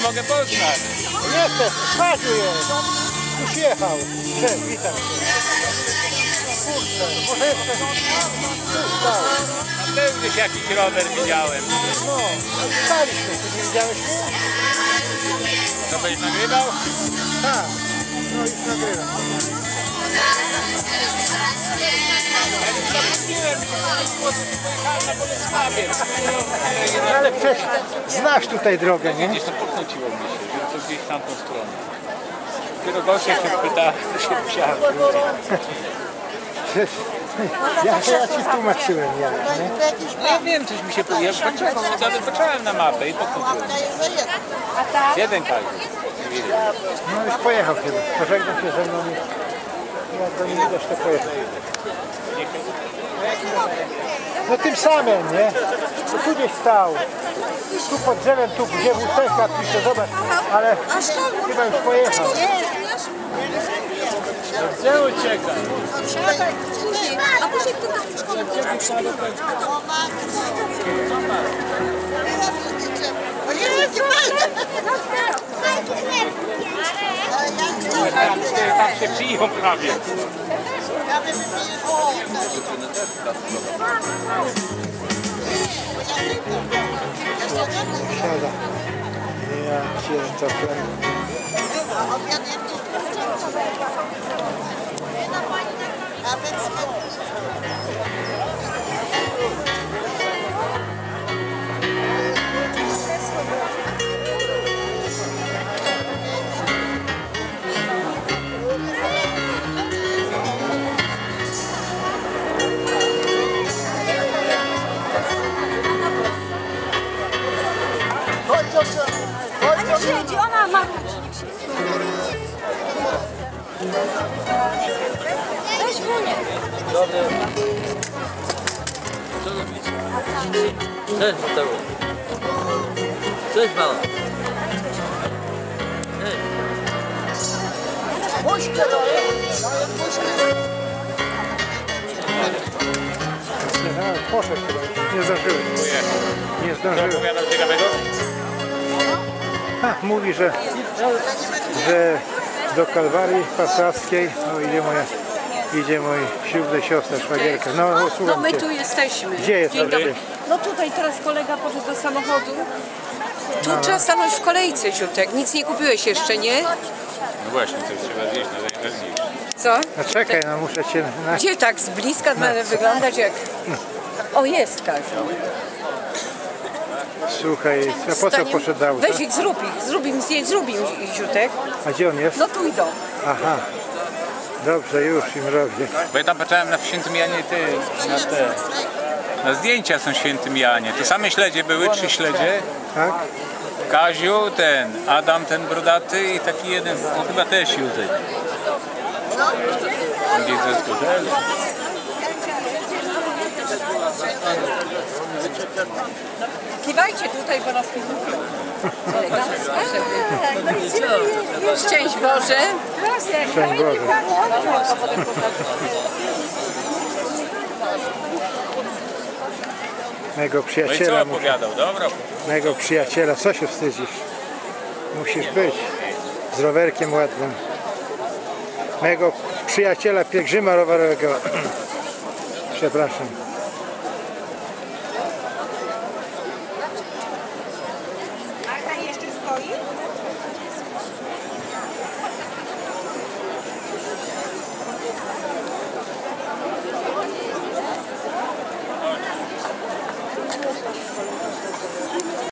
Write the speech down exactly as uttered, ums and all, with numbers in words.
mogę poznać. Jestem, Kaziu jest. Już jechał. Cześć, witam cię. Kurczę, może jeszcze tu stał. A ty gdzieś jakiś rower widziałem. No, staliśmy, ty nie widziałeś mnie? To byś nagrywał? Tak, no już nagrywam. Ale przecież znasz tutaj drogę, nie? Gdzieś to pokręciło mi się, że to gdzieś w tamtą stronę. Dopiero gościa się pyta, to się musiałem. Ja, ja ci tłumaczyłem, ja, nie? No ja wiem, coś mi się powiedział. Ja patrzyłem, patrzyłem na mapę i pokręciłem. Jeden kajek. No już pojechał chyba. Pożegnał się ze mną i jak do mnie też to pojechał. No tym samym, nie? No tu gdzieś stał. Tu pod drzewem, tu gdzie wódka pisze, zobacz. Ale chyba już pojechał. Gdzie ucieka? A później kto tam w szkole Tam się piją prawie. Siada. Ja cię to kręcę. Ona siedzi, ona ma... Weź wunie. Dobry. Co robisz? Cześć, Mateusz. Cześć, mała. Cześć. Buźkę daję. Poszedł chyba. Nie zdążyłem. Nie zdążyłem. Opowiadał ciekawego? Ha, mówi, że, że do Kalwarii Warszawskiej no, idzie moja idzie mój ślubny siostra, szwagierka. No, no, No my cię. tu jesteśmy. Gdzie jest? Dzień dobry. No tutaj teraz kolega poszedł do samochodu. Tu no. Trzeba stanąć w kolejce, Ziutek. Nic nie kupiłeś jeszcze, nie? No właśnie, coś trzeba zjeść na najważniejsze. Co? No czekaj, no muszę cię... Na... Gdzie tak z bliska no. wyglądać jak... O, jest Kaziu. Słuchaj, a po co poszedł do auta? Weź ich, zrób ich, zrób im zdjęć, zrób im Ziutek. A gdzie on jest? No tu idą. Aha. Dobrze, już im robię. Bo ja tam patrzyłem na Świętym Janie ty, na te... Na zdjęcia są Świętym Janie. To same śledzie były, trzy śledzie. Tak? Kaziu, ten, Adam ten brodaty i taki jeden, no chyba też Józef. Gdzieś ze skutelu. Kiwajcie tutaj, bo nas filmują. Szczęść Boże. Szczęść Boże. Mego No i co przyjaciela, opowiadał? Dobra. mego przyjaciela, co się wstydzisz? Musisz być z rowerkiem ładnym. Mego przyjaciela pielgrzyma rowerowego. Przepraszam. A jeszcze stoi?